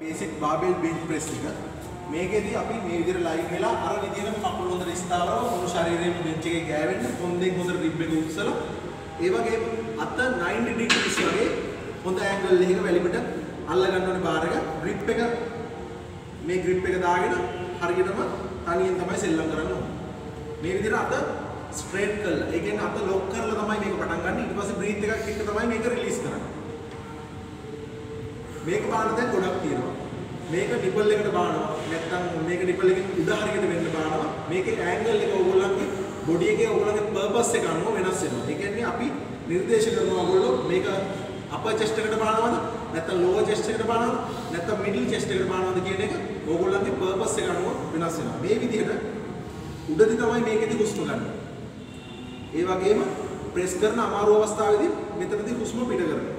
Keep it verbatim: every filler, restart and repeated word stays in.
basic barbell bench press එක මේකෙදී අපි මේ විදිහට ලයින් වෙලා අර විදිහට කකුල් හොඳට ස්ථාවරව මුළු ශරීරයම බෙන්ච් එකේ ගෑවෙන්න පොන්දෙන් හොඳට රිබ් එක උස්සලා ඒ වගේ අත ninety degrees වගේ හොඳ ඇන්ගල් එකක වැලිපිට අල්ල ගන්න ඕනේ බාර් එක grip එක මේ grip එක දාගෙන හරියටම තනියෙන් තමයි සෙල්ලම් කරන්න ඕනේ මේ විදිහට අත ස්ට්‍රේට් කරලා ඒ කියන්නේ අත ලොක් කරලා තමයි මේක පටන් ගන්න ඊට පස්සේ බ්‍රීත් එකක් එක්ක තමයි මේක රිලීස් කරන්නේ මේක බාන දැන් ගොඩක් තියෙනවා මේක නිපල් එකට බානවා නැත්නම් මේක නිපල් එකෙන් උඩ හරියට වෙන්න බානවා මේකේ ඇන්ගල් එක ඕගොල්ලන්ගේ බොඩි එකේ ඕගොල්ලන්ගේ පර්පස් එක අනුව වෙනස් වෙනවා ඒ කියන්නේ අපි නිර්දේශ කරනවා ඕගොල්ලෝ මේක අපර් චෙස්ට් එකට බානවද නැත්නම් ලෝවර් චෙස්ට් එකට බානවද නැත්නම් මිඩල් චෙස්ට් එකට බානවද කියන එක ඕගොල්ලන්ගේ පර්පස් එක අනුව වෙනස් වෙනවා මේ විදිහට උඩදී තමයි මේකෙදි හුස්ම ගන්න ඒ වගේම ප්‍රෙස් කරන අමාරු අවස්ථාවේදී මෙතනදී හුස්ම පිට කරනවා